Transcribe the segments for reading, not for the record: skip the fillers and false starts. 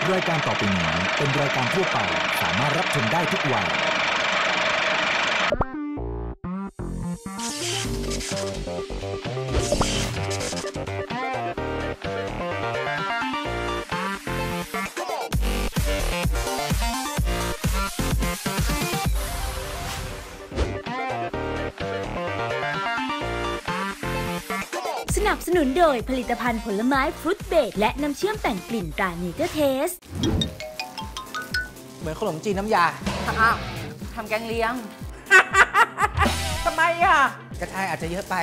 รายการต่อไปนี้เป็นรายการทั่วไปสามารถรับชมได้ทุกวัยสนับสนุนโดยผลิตภัณฑ์ผลไม้ฟรุตเบรดและน้ำเชื่อมแต่งกลิ่นตราเนเจอร์เทสเหมือนขนมจีนน้ำยาอ้าวทำแกงเลี้ยงทำไมอ่ะกระชายอาจจะเยอะไป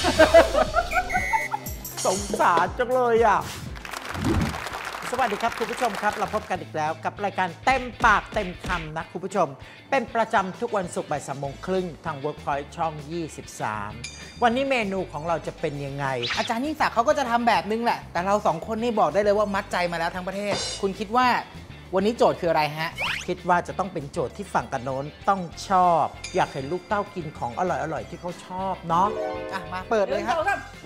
สงสารจังเลยอ่ะสวัสดีครับคุณผู้ชมครับเราพบกันอีกแล้วกับรายการเต็มปากเต็มคำนะคุณผู้ชมเป็นประจำทุกวันศุกร์บ่าย 3:30 น.ทาง Workpoint ช่อง 23วันนี้เมนูของเราจะเป็นยังไงอาจารย์ยิ่งศักดิ์เขาก็จะทำแบบนึงแหละแต่เราสองคนนี่บอกได้เลยว่ามัดใจมาแล้วทั้งประเทศคุณคิดว่าวันนี้โจทย์คืออะไรฮะคิดว่าจะต้องเป็นโจทย์ที่ฝั่งกันโน้นต้องชอบอยากเห็นลูกเต้ากินของอร่อยๆที่เขาชอบเนาะมาเปิดเลยครับ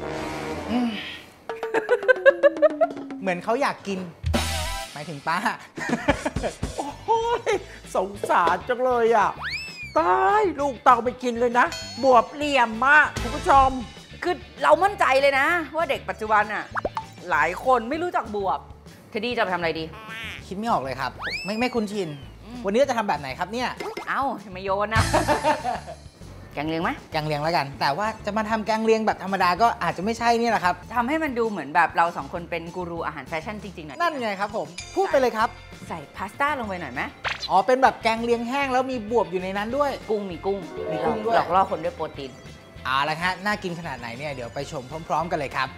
เหมือนเขาอยากกินหมายถึงป้าโอ้ยสงสารจังเลยอ่ะตายลูกเต่าไม่กินเลยนะบวบเหลี่ยมมากคุณผู้ชมคือเรามั่นใจเลยนะว่าเด็กปัจจุบันอ่ะหลายคนไม่รู้จักบวบเทดดี้จะไปทำอะไรดีคิดไม่ออกเลยครับไม่คุ้นชินวันนี้จะทำแบบไหนครับเนี่ยเอ้าไม่โยนนะแกงเลียงไหมแกงเลียงแล้วกันแต่ว่าจะมาทำแกงเลียงแบบธรรมดาก็อาจจะไม่ใช่นี่แหละครับทำให้มันดูเหมือนแบบเราสองคนเป็นกูรูอาหารแฟชั่นจริงๆหน่อยนั่นไงครับผมพูดไปเลยครับใส่พาสต้าลงไปหน่อยไหมอ๋อเป็นแบบแกงเลียงแห้งแล้วมีบวบอยู่ในนั้นด้วยมีกุ้งด้วยหลอกล่อคนด้วยโปรตีนละฮะน่ากินขนาดไหนเนี่ยเดี๋ยวไปชมพร้อมๆกันเลยครับ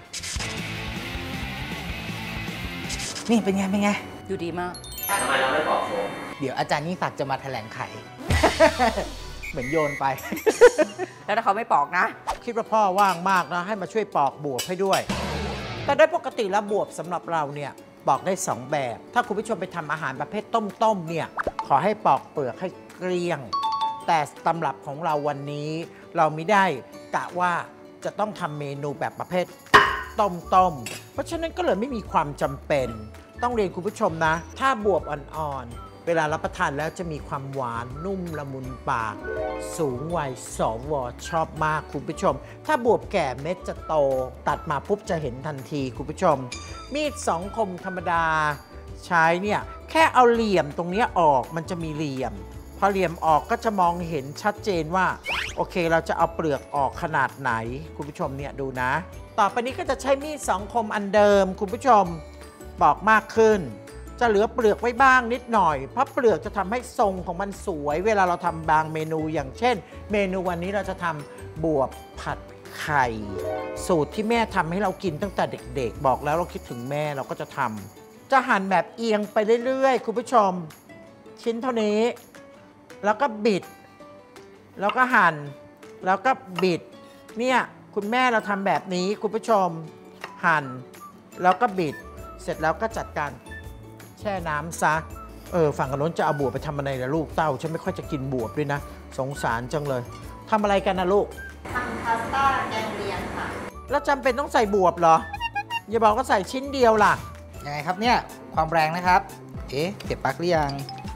นี่เป็นไงดูดีมากทำไมเราไม่ปอกโฟมเดี๋ยวอาจารย์ยิ่งศักดิ์จะมาแถลงไข เหมือนโยนไปแล้วถ้าเขาไม่ปอกนะคิดว่าพ่อว่างมากนะให้มาช่วยปอกบวบให้ด้วยแต่โดยปกติแล้วบวบสำหรับเราเนี่ยปอกได้2แบบถ้าคุณผู้ชมไปทำอาหารประเภทต้มเนี่ยขอให้ปอกเปลือกให้เกลี้ยงแต่ตำรับของเราวันนี้เราไม่ได้กะว่าจะต้องทำเมนูแบบประเภทต้มเพราะฉะนั้นก็เลยไม่มีความจำเป็นต้องเรียนคุณผู้ชมนะถ้าบวบอ่อนๆเวลารับประทานแล้วจะมีความหวานนุ่มละมุนปากสูงวัยสว.ชอบมากคุณผู้ชมถ้าบวบแก่เม็ดจะโตตัดมาปุ๊บจะเห็นทันทีคุณผู้ชมมีด2 คมธรรมดาใช้เนี่ยแค่เอาเหลี่ยมตรงนี้ออกมันจะมีเหลี่ยมพอเหลี่ยมออกก็จะมองเห็นชัดเจนว่าโอเคเราจะเอาเปลือกออกขนาดไหนคุณผู้ชมเนี่ยดูนะต่อไปนี้ก็จะใช้มีด2 คมอันเดิมคุณผู้ชมปอกมากขึ้นจะเหลือเปลือกไว้บ้างนิดหน่อยเพราะเปลือกจะทำให้ทรงของมันสวยเวลาเราทำบางเมนูอย่างเช่นเมนูวันนี้เราจะทำบวบผัดไข่สูตรที่แม่ทำให้เรากินตั้งแต่เด็กๆบอกแล้วเราคิดถึงแม่เราก็จะทำจะหั่นแบบเอียงไปเรื่อยๆคุณผู้ชมชิ้นเท่านี้แล้วก็บิดแล้วก็หั่นแล้วก็บิดเนี่ยคุณแม่เราทำแบบนี้คุณผู้ชมหั่นแล้วก็บิดเสร็จแล้วก็จัดการแช่น้ำซะฝั่งกันโน้นจะเอาบวบไปทำอะไรนะลูกเต้าฉันไม่ค่อยจะกินบวบด้วยนะสงสารจังเลยทำอะไรกันนะลูกทำพาสต้าแกงเลียงค่ะแล้วจำเป็นต้องใส่บวบเหรออย่าบอกว่าใส่ชิ้นเดียวล่ะยังไงครับเนี่ยความแรงนะครับเก็บปลั๊กหรือยัง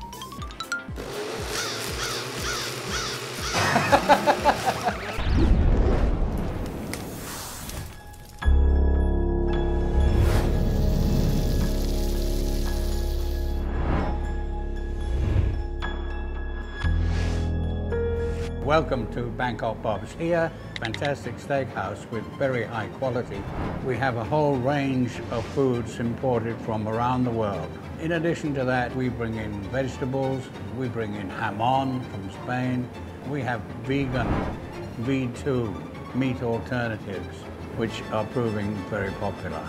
Welcome to Bangkok Bob's here, fantastic steakhouse with very high quality. We have a whole range of foods imported from around the world. In addition to that, we bring in vegetables, we bring in jamon from Spain. We have vegan V2 meat alternatives, which are proving very popular.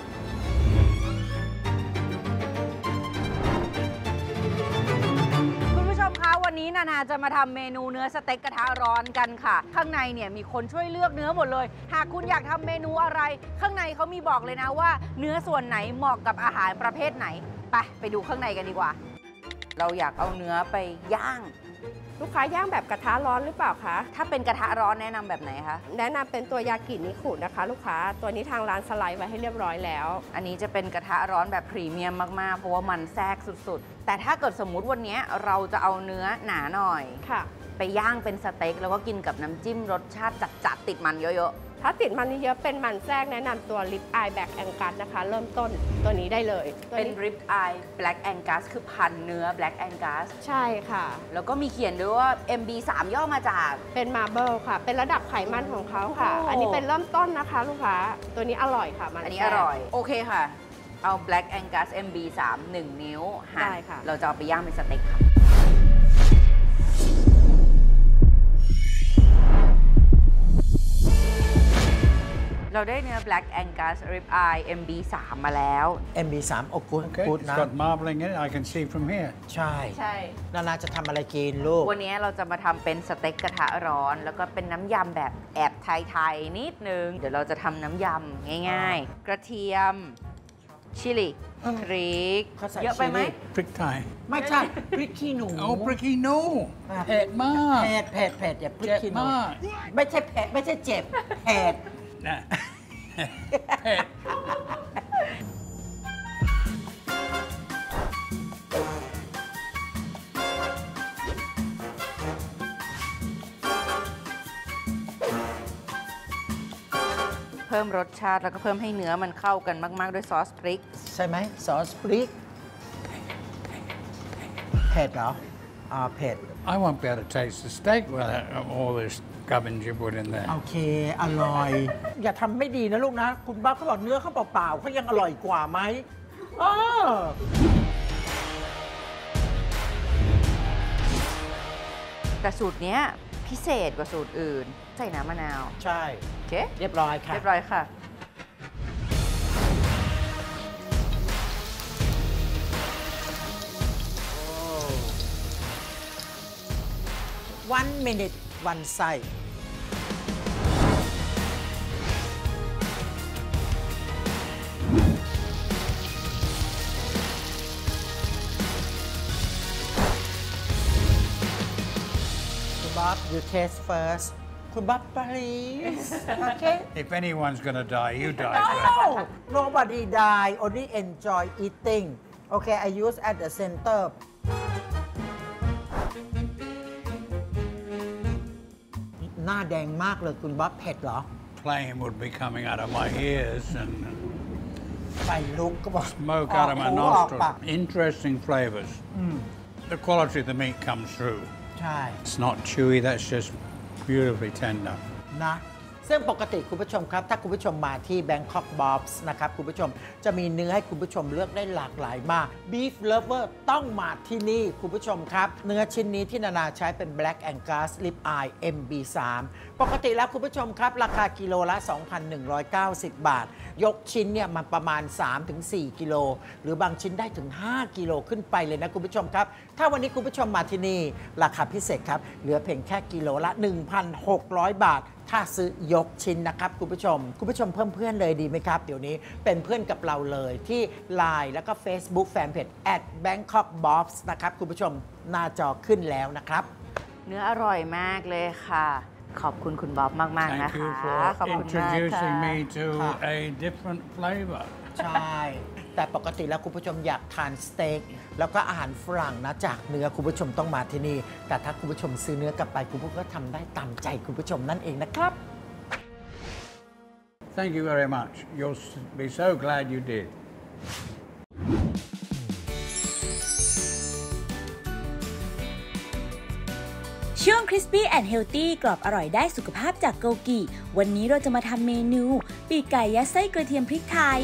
วันนี้นานาจะมาทำเมนูเนื้อสเต็กกระทะร้อนกันค่ะข้างในเนี่ยมีคนช่วยเลือกเนื้อหมดเลยหากคุณอยากทำเมนูอะไรข้างในเขามีบอกเลยนะว่าเนื้อส่วนไหนเหมาะกับอาหารประเภทไหนไปดูข้างในกันดีกว่าเราอยากเอาเนื้อไปย่างลูกค้าย่างแบบกระทะร้อนหรือเปล่าคะถ้าเป็นกระทะร้อนแนะนำแบบไหนคะแนะนำเป็นตัวยากินิคุนะคะ ลูกค้าตัวนี้ทางร้านสไลด์ไว้ให้เรียบร้อยแล้วอันนี้จะเป็นกระทะร้อนแบบพรีเมียมมากๆเพราะว่ามันแทรกสุดๆแต่ถ้าเกิดสมมุติวันนี้เราจะเอาเนื้อหนาหน่อยค่ะไปย่างเป็นสเต็กแล้วก็กินกับน้ำจิ้มรสชาติจัดๆติดมันเยอะๆถ้าติดมันเยอะเป็นมันแทรกแนะนำตัวลิปอายแบล็กแองกัสนะคะ เริ่มต้นตัวนี้ได้เลยตัวเป็นนี้ rib eye black angus คือพันเนื้อ black angus ใช่ค่ะแล้วก็มีเขียนด้วยว่า MB3 ย่อมาจากเป็นมาร์เบิลค่ะ เป็นระดับไขมันของเขาค่ะ อันนี้เป็นเริ่มต้นนะคะ ลูกค้าตัวนี้อร่อยค่ะมันอันนี้แทอรกร่อย โอเคค่ะ เอา black angus MB3 1 นิ้วหั่นได้ค่ะเราจะเอาไปย่างเป็นสเต็กค่ะ เราได้เนื้อ black angus rib eye MB3 มาแล้ว MB3 โอ้กูด Okay, กูด it's นะ got marbling in it. I can see from here. ใช่ใช่นานาจะทำอะไรกินลูกวันนี้เราจะมาทำเป็นสเต็กกระทะร้อน แล้วก็เป็นน้ำยำแบบแอบไทยๆนิดนึง เดี๋ยวเราจะทำน้ำยำง่ายๆ กระเทียม ชิลลี่พริกเขาใส่เยอะไปไหมชิลลี่ Prick Thai. ไม่ใช่พริกขี้หนู Oh, Pricky, no. Ah. Pet ma. เผ็ดเผ็ดเผ็ดอย่าพริกขี้หนูเจ็บมากไม่ใช่เผ็ดไม่ใช่เจ็บเผ็ด Nah. Pet. เพิ่มรสชาติแล้วก็เพิ่มให้เนื้อมันเข้ากันมาก ๆ ด้วยซอสพริกใช่ไหมซอสพริกเผ็ดเหรอเผ็ด I won't be able to taste the steak without all this gubbins you put in there. โอเค อร่อย อย่าทำไม่ดีนะลูกนะ คุณบ้าเขาบอกเนื้อเขาเปล่าๆเขายังอร่อยกว่าไหมแต่สูตรเนี้ยพิเศษกว่าสูตรอื่น ใส่น้ำมะนาวใช่โอเคเรียบร้อยค่ะเรียบร้อยค่ะ 1 minute 1 ไส้ คุณบ๊อบ you taste first คุณบ๊อบ please okay If anyone's going to die, you die first. no nobody die only enjoy eating okay I use at the center หน้าแดงมากเลยคุณบ๊อบเผ็ดเหรอ Flame would be coming out of my ears and ไฟลุกก็บอก smoke out of my หูออกปาก nostrils. Interesting flavors. The quality of the meat comes through. ใช่ It's not chewy, that's just beautifully tender. นะซึ่งปกติคุณผู้ชมครับถ้าคุณผู้ชมมาที่ Bangkok Bobs นะครับคุณผู้ชมจะมีเนื้อให้คุณผู้ชมเลือกได้หลากหลายมาก Beef Lover ต้องมาที่นี่คุณผู้ชมครับเนื้อชิ้นนี้ที่นานาใช้เป็น Black Angus Rib Eye MB3 ปกติแล้วคุณผู้ชมครับราคากิโลละ 2,190 บาท ยกชิ้นเนี่ยมันประมาณ 3-4 กิโลหรือบางชิ้นได้ถึง 5 กิโลขึ้นไปเลยนะคุณผู้ชมครับถ้าวันนี้คุณผู้ชมมาที่นี่ราคาพิเศษครับเหลือเพียงแค่กิโลละ 1,600 บาทถ้าซื้อยกชิ้นนะครับคุณผู้ชมเพิ่มเพื่อนเลยดีไหมครับเดี๋ยวนี้เป็นเพื่อนกับเราเลยที่ LINE แล้วก็ Facebook Fanpage @BangkokBobs นะครับคุณผู้ชมหน้าจอขึ้นแล้วนะครับเนื้ออร่อยมากเลยค่ะ ขอบคุณคุณบ๊อบมาก ๆ นะ Thank you คะ for ขอบคุณมากค่ะ introducing me to Huh. a different flavor. ใช่ แต่ปกติแล้วคุณผู้ชมอยากทานสเต็กแล้วก็อาหารฝรั่งนะจากเนื้อคุณผู้ชมต้องมาที่นี่แต่ถ้าคุณผู้ชมซื้อเนื้อกลับไปคุณผู้ชมก็ทำได้ตามใจคุณผู้ชมนั่นเองนะครับ Thank you very much. You'll be so glad you did. ช่วง Crispy and Healthy กรอบอร่อยได้สุขภาพจากโกกิวันนี้เราจะมาทำเมนูปีกไก่ยัดไส้กระเทียมพริกไทย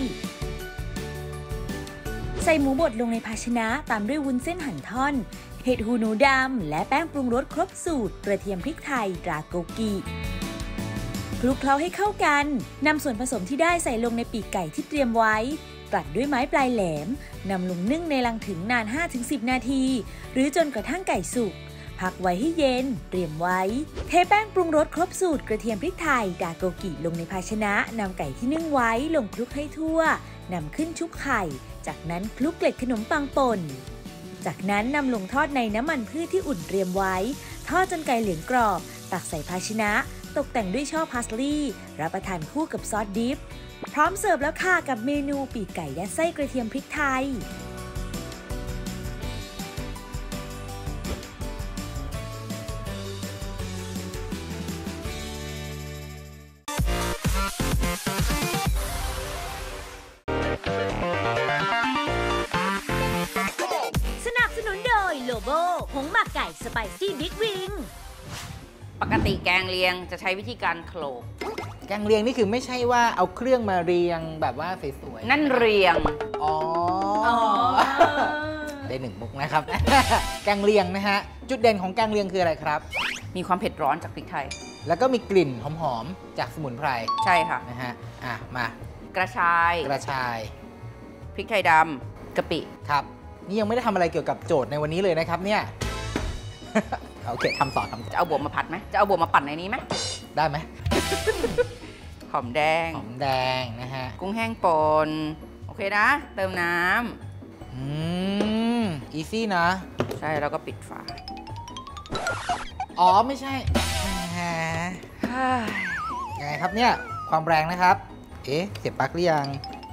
ใส่หมูบดลงในภาชนะตามด้วยวุ้นเส้นหั่นท่อนเห็ดหูหนูดำและแป้งปรุงรสครบสูตรกระเทียมพริกไทยตราโกกิคลุกเคล้าให้เข้ากันนำส่วนผสมที่ได้ใส่ลงในปีกไก่ที่เตรียมไว้กลัดด้วยไม้ปลายแหลมนำลงนึ่งในลังถึงนาน 5-10 นาทีหรือจนกระทั่งไก่สุกพักไว้ให้เย็นเตรียมไว้เทแป้งปรุงรสครบสูตรกระเทียมพริกไทยดาโกกิลงในภาชนะนำไก่ที่นึ่งไว้ลงคลุกให้ทั่วนำขึ้นชุบไข่จากนั้นคลุกเกล็ดขนมปังป่นจากนั้นนำลงทอดในน้ำมันพืชที่อุ่นเตรียมไว้ททอดจนไก่เหลืองกรอบตักใส่ภาชนะตกแต่งด้วยช่อพาสลีย์รับประทานคู่กับซอสดิฟพร้อมเสิร์ฟแล้วค่ะกับเมนูปีกไก่ยัดไส้กระเทียมพริกไทยสนับสนุนโดยโลโบผงหมักไก่สไปซี่บิ๊กวิงปกติแกงเลียงจะใช้วิธีการโขลกแกงเลียงนี่คือไม่ใช่ว่าเอาเครื่องมาเรียงแบบว่าสวยๆนั่นเรียงอ๋อได้หนึ่งมุกนะครับ แกงเลียงนะฮะจุดเด่นของแกงเลียงคืออะไรครับมีความเผ็ดร้อนจากพริกไทยแล้วก็มีกลิ่นหอมๆจากสมุนไพรใช่ค่ะนะฮะมากระชายกระชายพริกไทยดำกะปิครับนี่ยังไม่ได้ทำอะไรเกี่ยวกับโจทย์ในวันนี้เลยนะครับเนี่ย โอเคทำต่อจะเอาบวบมาผัดไหมจะเอาบวบมาปั่นในนี้ไหมได้ไหมหอมแดงหอมแดงนะฮะกุ้งแห้งป่นโอเคนะ เติมน้อีซี่นะำใช่แล้วก็ปิดฝาอ๋อไม่ใช่แหมยังไงครับเนี่ยความแรงนะครับเอ๊ะเสียบปลั๊กหรือยัง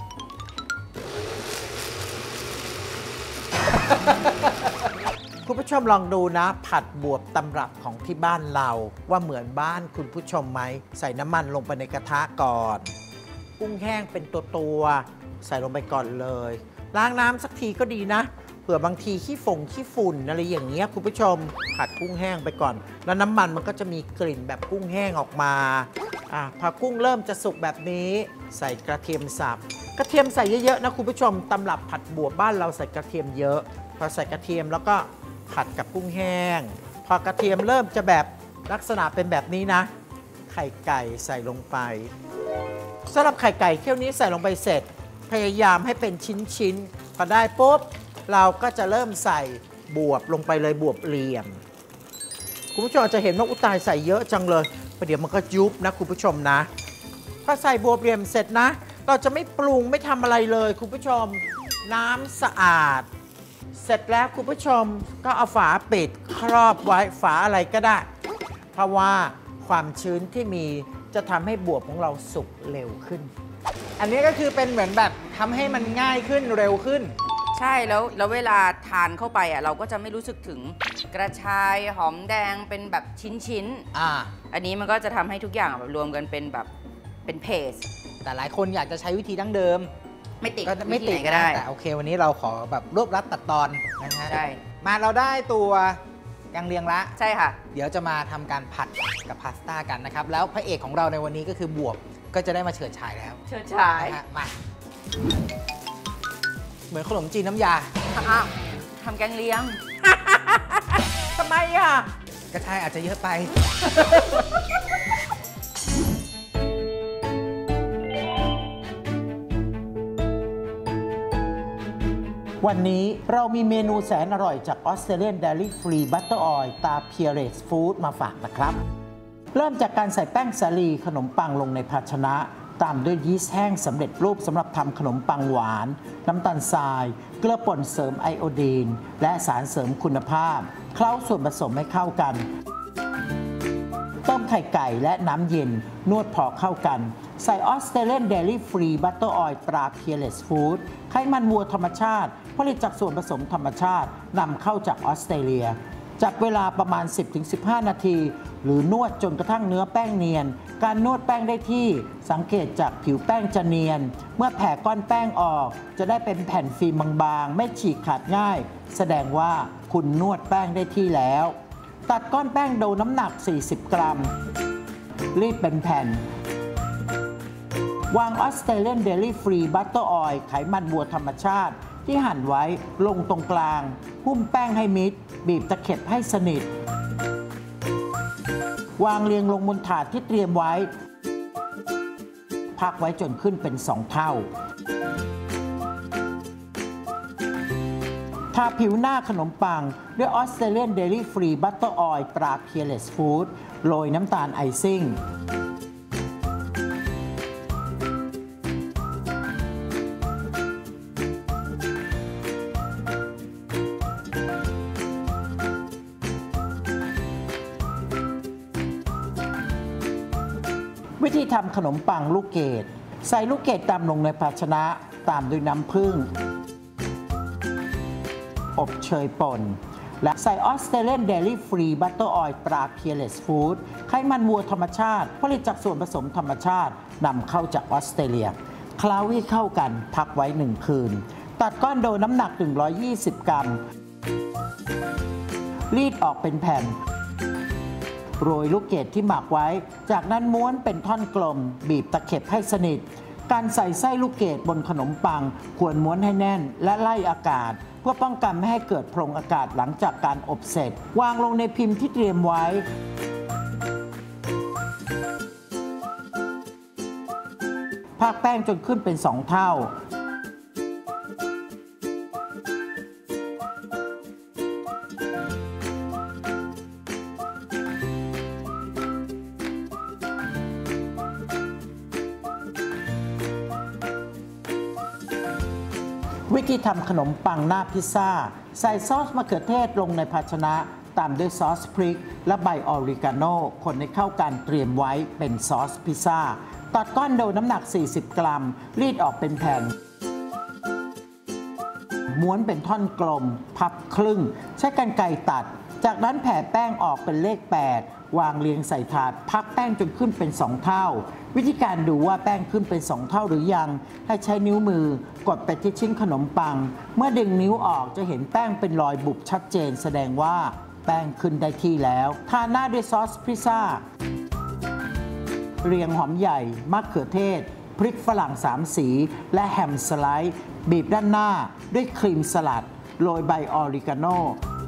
คุณผู้ชมลองดูนะผัดบวบตำรับของที่บ้านเราว่าเหมือนบ้านคุณผู้ชมไหมใส่น้ำมันลงไปในกระทะก่อนกุ้งแห้งเป็นตัวใส่ลงไปก่อนเลยล้างน้ำสักทีก็ดีนะเผื่อบางทีขี้ฝุ่นอะไรอย่างเงี้ยคุณผู้ชมผัดกุ้งแห้งไปก่อนแล้วน้ำมันมันก็จะมีกลิ่นแบบกุ้งแห้งออกมาพอกุ้งเริ่มจะสุกแบบนี้ใส่กระเทียมสับกระเทียมใส่เยอะๆนะคุณผู้ชมตำรับผัดบวบบ้านเราใส่กระเทียมเยอะพอใส่กระเทียมแล้วก็ผัดกับกุ้งแห้งพอกระเทียมเริ่มจะแบบลักษณะเป็นแบบนี้นะไข่ไก่ใส่ลงไปสำหรับไข่ไก่เที่ยวนี้ใส่ลงไปเสร็จพยายามให้เป็นชิ้นๆพอได้ปุ๊บเราก็จะเริ่มใส่บวบลงไปเลยบวบเหลี่ยมคุณผู้ชมจะเห็นว่าอุยตายใส่เยอะจังเลยประเดี๋ยวมันก็ยุบนะคุณผู้ชมนะพอใส่บวบเหลี่ยมเสร็จนะเราจะไม่ปรุงไม่ทำอะไรเลยคุณผู้ชมน้ำสะอาดเสร็จแล้วคุณผู้ชมก็เอาฝาปิดครอบไว้ฝาอะไรก็ได้เพราะว่าความชื้นที่มีจะทำให้บวบของเราสุกเร็วขึ้นอันนี้ก็คือเป็นเหมือนแบบทำให้มันง่ายขึ้นเร็วขึ้นใช่แล้วเวลาทานเข้าไปเราก็จะไม่รู้สึกถึงกระชายหอมแดงเป็นแบบชิ้นอันนี้มันก็จะทำให้ทุกอย่างแบบรวมกันเป็นแบบเป็นเพสแต่หลายคนอยากจะใช้วิธีดั้งเดิมไม่ติดไม่ติดก็ได้แต่โอเควันนี้เราขอแบบรวบรัดตัดตอนนะฮะใช่มาเราได้ตัวแกงเลียงละใช่ค่ะเดี๋ยวจะมาทำการผัดกับพาสต้ากันนะครับแล้วพระเอกของเราในวันนี้ก็คือบวบก็จะได้มาเฉิดฉายแล้วเฉิดฉายมาเหมือนขนมจีนน้ำยาทำแกงเลียงทำไมกระชายอาจจะเยอะไปวันนี้เรามีเมนูแสนอร่อยจาก Australian Dairy Free Butter Oil ตา Peerless Food มาฝากนะครับเริ่มจากการใส่แป้งสาลีขนมปังลงในภาชนะตามด้วยยีสต์แห้งสำเร็จรูปสำหรับทำขนมปังหวานน้ำตาลทรายเกลือป่นเสริมไอโอดีนและสารเสริมคุณภาพเคล้าส่วนผสมให้เข้ากันต้มไข่ไก่และน้ำเย็นนวดพอเข้ากันใส่ Australian Dairy Free Butter Oil ตรา Peerless Food ไขมันวัวธรรมชาติผลิตจากส่วนผสมธรรมชาตินำเข้าจากออสเตรเลียจับเวลาประมาณ 10-15 นาทีหรือนวดจนกระทั่งเนื้อแป้งเนียนการนวดแป้งได้ที่สังเกตจากผิวแป้งจะเนียนเมื่อแผ่ก้อนแป้งออกจะได้เป็นแผ่นฟิล์มบางๆไม่ฉีกขาดง่ายแสดงว่าคุณนวดแป้งได้ที่แล้วตัดก้อนแป้งโดน้ำหนัก40 กรัมรีดเป็นแผ่นวาง Australian Dairy Free Butter Oil ไขมันวัวธรรมชาติที่หั่นไว้ลงตรงกลางหุ้มแป้งให้มิดบีบตะเข็บให้สนิทวางเรียงลงบนถาดที่เตรียมไว้พักไว้จนขึ้นเป็น2 เท่าทาผิวหน้าขนมปังด้วย Australian Dairy Free Butter Oil ตรา Peerless Food โรยน้ำตาลไอซิ่งวิธีทำขนมปังลูกเกดใส่ลูกเกดตามลงในภาชนะตามด้วยน้ำผึ้งอบเชยป่นและใส่ออสเตรเลียนเดลี่ฟรีบัตเตอร์ออยล์ตราเพียเลสฟู้ดไขมันวัวธรรมชาติผลิตจากส่วนผสมธรรมชาตินำเข้าจากออสเตรเลียเคล้าให้เข้ากันพักไว้1 คืนตัดก้อนโดน้ำหนัก120 กรัมรีดออกเป็นแผ่นโรยลูกเกดที่หมักไว้จากนั้นม้วนเป็นท่อนกลมบีบตะเข็บให้สนิทการใส่ไส้ลูกเกดบนขนมปังควรม้วนให้แน่นและไล่อากาศเพื่อป้องกันไม่ให้เกิดโพรงอากาศหลังจากการอบเสร็จวางลงในพิมพ์ที่เตรียมไว้พากแป้งจนขึ้นเป็น2 เท่าวิธีทำขนมปังหน้าพิซซ่าใส่ซอสมะเขือเทศลงในภาชนะตามด้วยซอสพริกและใบออริกาโนคนให้เข้ากันเตรียมไว้เป็นซอสพิซซ่าตัดก้อนโดน้ำหนัก40 กรัมรีดออกเป็นแผ่นม้วนเป็นท่อนกลมพับครึ่งใช้กรรไกรตัดจากนั้นแผ่แป้งออกเป็นเลข8วางเรียงใส่ถาดพักแป้งจนขึ้นเป็น2 เท่าวิธีการดูว่าแป้งขึ้นเป็น2 เท่าหรือยังให้ใช้นิ้วมือกดไปที่ชิ้นขนมปังเมื่อดึงนิ้วออกจะเห็นแป้งเป็นรอยบุบชัดเจนแสดงว่าแป้งขึ้นได้ที่แล้วทาหน้าด้วยซอสพิซซ่าเรียงหอมใหญ่มะเขือเทศพริกฝรั่ง3 สีและแฮมสไลด์บีบด้านหน้าด้วยครีมสลัดโรยใบออริกาโน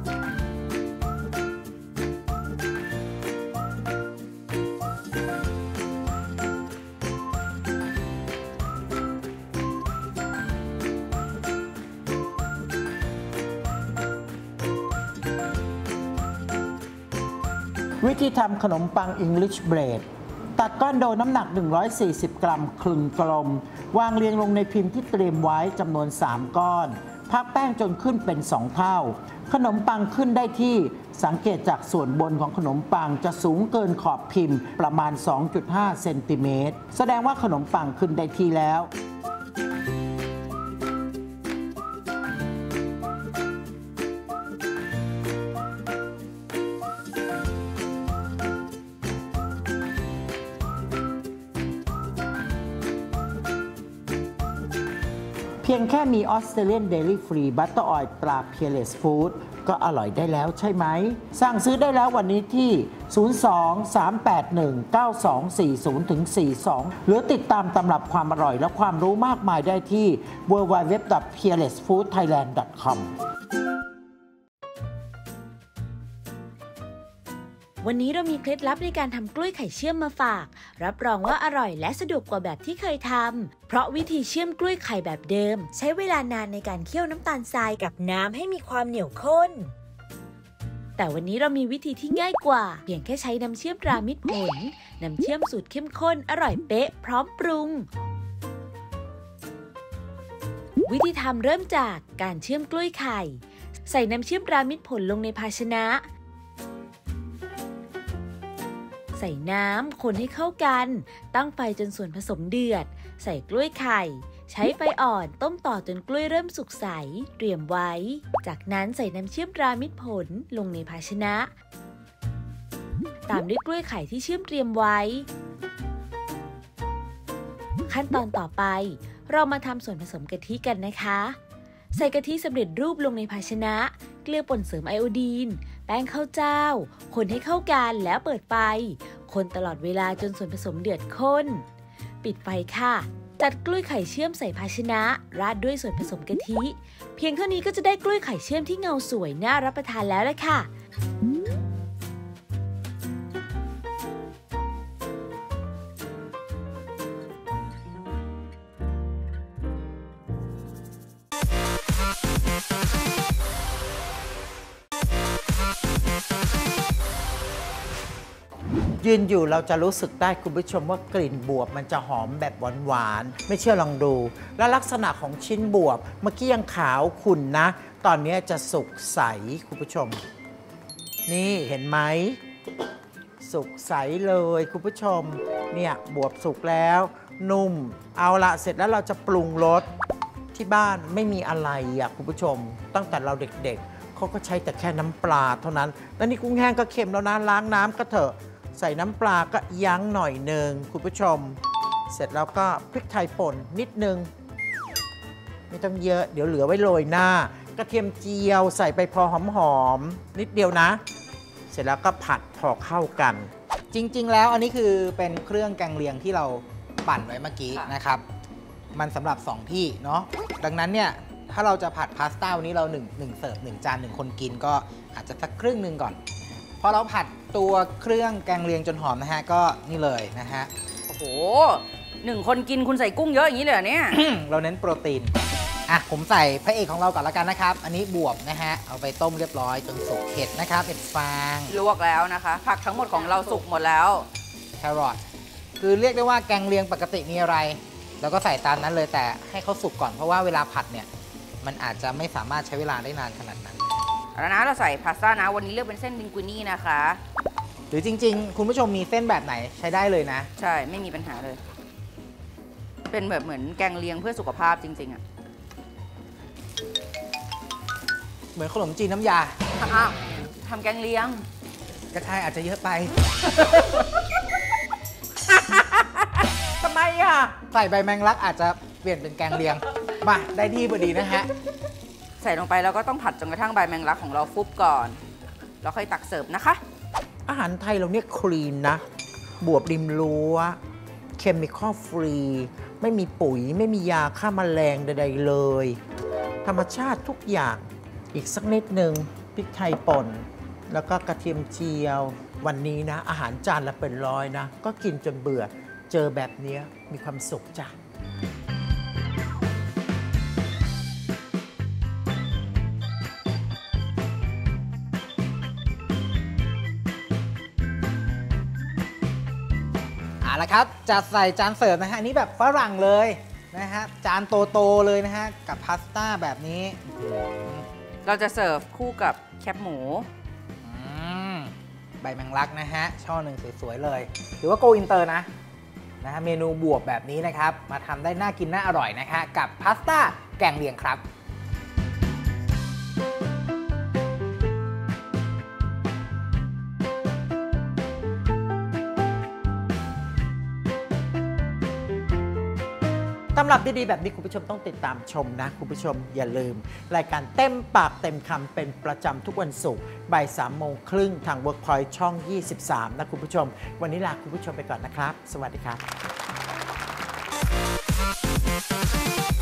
วิธีทำขนมปัง English Bread ตัดก้อนโดน้ำหนัก140 กรัมคลึงกลมวางเรียงลงในพิมพ์ที่เตรียมไว้จำนวน3 ก้อนพักแป้งจนขึ้นเป็น2 เท่าขนมปังขึ้นได้ที่สังเกตจากส่วนบนของขนมปังจะสูงเกินขอบพิมพ์ประมาณ 2.5 เซนติเมตรแสดงว่าขนมปังขึ้นได้ที่แล้วเพียงแค่มีออสเตรเลียนเดลี่ฟรีบัตเตอร์ออยล์ตราเพียเลสฟู้ดก็อร่อยได้แล้วใช่ไหมสั่งซื้อได้แล้ววันนี้ที่ 02-381-9240-42 หรือติดตามตำรับความอร่อยและความรู้มากมายได้ที่ www.peerlessfoodthailand.com วันนี้เรามีเคล็ดลับในการทำกล้วยไข่เชื่อมมาฝากรับรองว่าอร่อยและสะดวกกว่าแบบที่เคยทำเพราะวิธีเชื่อมกล้วยไข่แบบเดิมใช้เวลานานในการเคี่ยวน้ำตาลทรายกับน้ำให้มีความเหนียวข้นแต่วันนี้เรามีวิธีที่ง่ายกว่าเพียงแค่ใช้น้ำเชื่อมตรามิตรผลน้ำเชื่อมสูตรเข้มข้นอร่อยเป๊ะพร้อมปรุงวิธีทำเริ่มจากการเชื่อมกล้วยไข่ใส่น้ำเชื่อมตรามิตรผลลงในภาชนะใส่น้ำคนให้เข้ากันตั้งไฟจนส่วนผสมเดือดใส่กล้วยไข่ใช้ไฟอ่อนต้มต่อจนกล้วยเริ่มสุกใสเตรียมไว้จากนั้นใส่น้ำเชื่อมตรามิตรผลลงในภาชนะตามด้วยกล้วยไข่ที่เชื่อมเตรียมไว้ขั้นตอนต่อไปเรามาทำส่วนผสมกะทิกันนะคะใส่กะทิสำเร็จรูปลงในภาชนะเกลือป่นเสริมไอโอดีนแป้งข้าวเจ้าคนให้เข้ากันแล้วเปิดไฟคนตลอดเวลาจนส่วนผสมเดือดข้นปิดไฟค่ะจัดกล้วยไข่เชื่อมใส่ภาชนะราดด้วยส่วนผสมกะทิเพียงเท่านี้ก็จะได้กล้วยไข่เชื่อมที่เงาสวยน่ารับประทานแล้วล่ะค่ะยืนอยู่เราจะรู้สึกได้คุณผู้ชมว่ากลิ่นบวบมันจะหอมแบบหวานๆไม่เชื่อลองดูและลักษณะของชิ้นบวบเมื่อกี้ยังขาวขุ่นนะตอนนี้จะสุกใสคุณผู้ชมนี่เห็นไหมสุกใสเลยคุณผู้ชมเนี่ยบวบสุกแล้วนุ่มเอาละเสร็จแล้วเราจะปรุงรสที่บ้านไม่มีอะไรอ่ะคุณผู้ชมตั้งแต่เราเด็กๆเขาก็ใช้แต่แค่น้ำปลาเท่านั้นแล้วนี่กุ้งแห้งก็เค็มแล้วนะล้างน้ำก็เถอะใส่น้ำปลาก็ยั้งหน่อยหนึ่งคุณผู้ชมเสร็จแล้วก็พริกไทยป่นนิดนึงไม่ต้องเยอะเดี๋ยวเหลือไว้โรยหน้ากระเทียมเจียวใส่ไปพอหอมๆนิดเดียวนะเสร็จแล้วก็ผัดพอเข้ากันจริงๆแล้วอันนี้คือเป็นเครื่องแกงเลียงที่เราปั่นไว้เมื่อกี้นะครับมันสำหรับ 2 ที่เนาะดังนั้นเนี่ยถ้าเราจะผัดพาสต้าวันนี้เรา1เสิร์ฟ1จาน1คนกินก็อาจจะสักครึ่งหนึ่งก่อนพอเราผัดตัวเครื่องแกงเลียงจนหอมนะฮะก็นี่เลยนะฮะโอ้โห1 คนกินคุณใส่กุ้งเยอะอย่างนี้เลยเหรอเนี่ยเราเน้นโปรตีนอ่ะผมใส่พระเอกของเราก่อนละกันนะครับอันนี้บวบนะฮะเอาไปต้มเรียบร้อยจนสุกเห็ดนะครับเห็ดฟางลวกแล้วนะคะผักทั้งหมดของเราสุกหมดแล้วแครอทคือเรียกได้ว่าแกงเลียงปกติมีอะไรแล้วก็ใส่ตามนั้นเลยแต่ให้เขาสุกก่อนเพราะว่าเวลาผัดเนี่ยมันอาจจะไม่สามารถใช้เวลาได้นานขนาดนั้นแล้วนะเราใส่พาสต้านะวันนี้เลือกเป็นเส้นลิงกุินี่นะคะหรือจริงๆ คุณผู้ชมมีเส้นแบบไหนใช้ได้เลยนะใช่ไม่มีปัญหาเลย เป็นแบบเหมือนแกงเลียงเพื่อสุขภาพจริงๆอะเหมือนขนมจีนน้ำยาอ้าวทำแกงเลียงกระชายอาจจะเยอะไปทำไมอ่ะใส่ใบแมงลักอาจจะเปลี่ยนเป็นแกงเลียงมาได้ที่พอดีนะฮะใส่ลงไปแล้วก็ต้องผัดจนกระทั่งใบแมงลักของเราฟุบก่อนแล้วค่อยตักเสิร์ฟนะคะอาหารไทยเราเนี่ยคลีนนะบวบริมรั้วเคมีคอลฟรีไม่มีปุ๋ยไม่มียาฆ่าแมลงใดๆเลย ธรรมชาติทุกอย่างอีกสักนิดหนึ่งพริกไทยป่นแล้วก็กระเทียมเจียววันนี้นะอาหารจานละเป็นร้อยนะก็กินจนเบื่อเจอแบบนี้มีความสุขจ้ะเอาละครับจัดใส่จานเสิร์ฟนะฮะอันนี้แบบฝรั่งเลยนะฮะจานโตๆเลยนะฮะกับพาสต้าแบบนี้เราจะเสิร์ฟคู่กับแคบหมูใบแมงลักนะฮะช่อหนึ่งสวยๆเลยหรือว่าโกอินเตอร์นะฮะเมนูบวบแบบนี้นะครับมาทำได้น่ากินน่าอร่อยนะฮะกับพาสต้าแกงเลียงครับตำรับดีๆแบบนี้คุณผู้ชมต้องติดตามชมนะคุณผู้ชมอย่าลืมรายการเต็มปากเต็มคำเป็นประจำทุกวันศุกร์บ่าย3:30ทาง Workpoint ช่อง 23 นะคุณผู้ชมวันนี้ลาคุณผู้ชมไปก่อนนะครับสวัสดีครับ